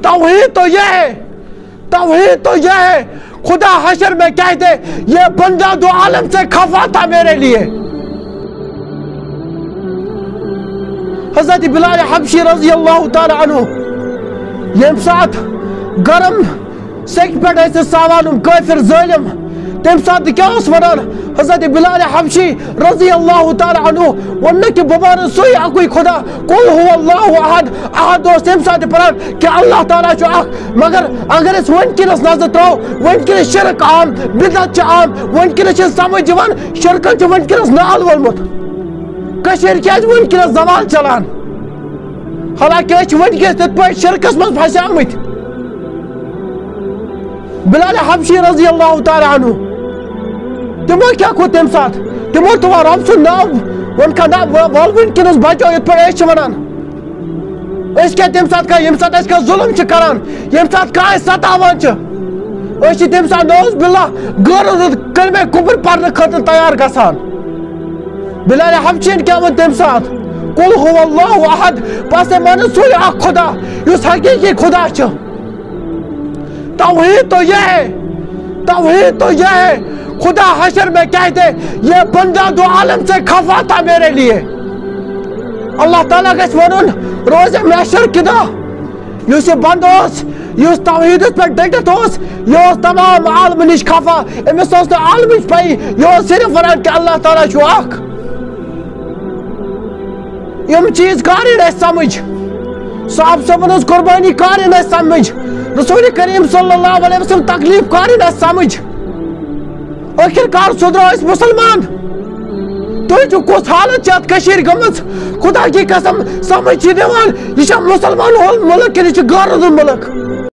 توحید تو یہ ہے، توحید تو یہ ہے. خدا حشر میں کہتے یہ بندہ دو عالم سے خفا تھا میرے لیے. حضرت بلال حبشی رضی اللہ تعالی عنہ یم سات گرم سیک پہ ایسے ساوان کافر ظالم تم سات کیا اس ونان حضرت بلال حبشی رضی اللہ تعالی عنہ ون کہ بمان سوئی اکوئی خدا قل هو اللہ احد احد دوست تم سات پران کہ اللہ تعالیٰ چو اخ مگر اگر اس ونکنس نظر ترو ونکنس شرک عام بدعت چھ عام ونکنس سمجھ جوان شرکن چھ ونکنس نال ولمت کشیر کیا ونکنس زوال چلان حالانکہ اس ونکنس تت پہ شرکس من پھنسے آمت. بلال حبشی رضی اللہ تعالی عنہ تمو کیا کو تم سات تمو تو رب سن نام ون کا نام وال ونکنس بچو یت پہ اس ونان اس کے تم سات کا یم سات اس کا ظلم چھ کران یم سات کا ستاوان چھ اس تم سات نوز باللہ غیر کلمہ کفر پڑھنے خاطر تیار گژھان. بلال حبشین کیا ون تم سات قل هو اللہ احد پس من سوئی اخ خدا یس حقیقی خدا چھ. توحید تو یہ ہے، توحید تو یہ ہے. خدا حشر میں کہتے یہ بندہ دو عالم سے خفا تھا میرے لیے. اللہ تعالیٰ گھس ونن روز محشر کدا یس بند یس توحید پہ ڈٹت یہ تمام عالم نش خفا امس عالم پی یہ صرف ونان کہ اللہ تعالیٰ چھ اخ. یم چیز کارن اس سمجھ صاحب صبن قربانی کارن اس سمجھ رسول کریم صلی اللہ علیہ وسلم تکلیف کارن اس سمجھ آخر کار سدرو اس مسلمان تو کس حالت چت کشیر گمت خدا کی قسم سمجھ دان یہ مسلمان ہول ملک کہ یہ غیر ملک.